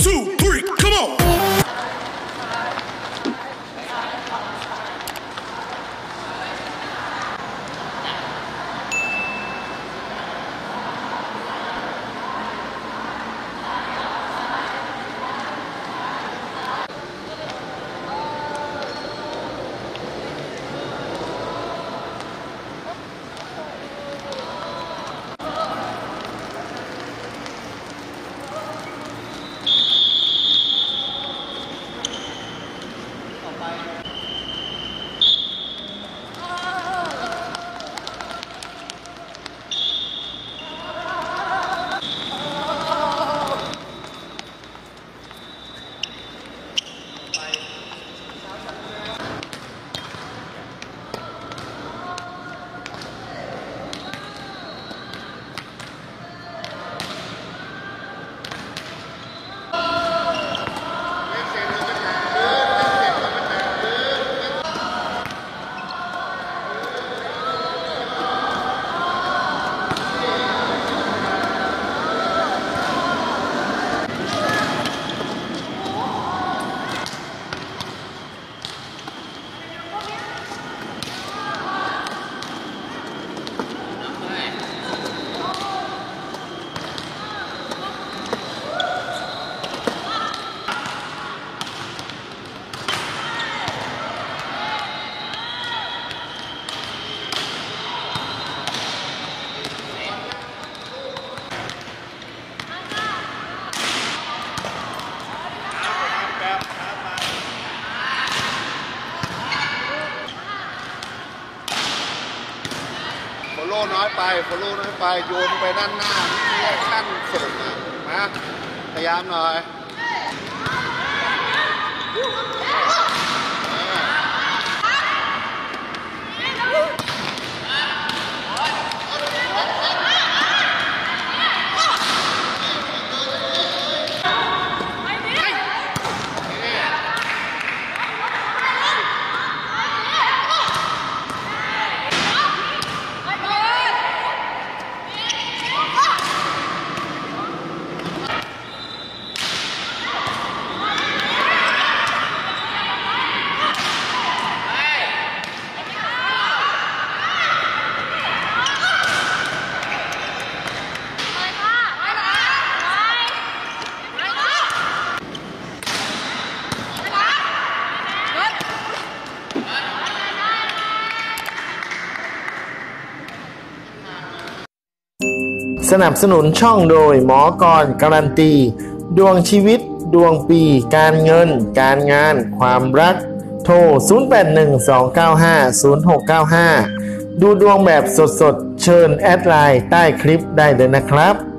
2, 3, come on. น้อยไปโฟโล่น้อยไปโยนไปด้านหน้าไม่ได้ขั้นส่งนะพยายามหน่อยสนับสนุนช่องโดยหมอกรการันตีดวงชีวิตดวงปีการเงินการงานความรักโทร0812950695ดูดวงแบบสดๆเชิญแอดไลน์ใต้คลิปได้เลยนะครับ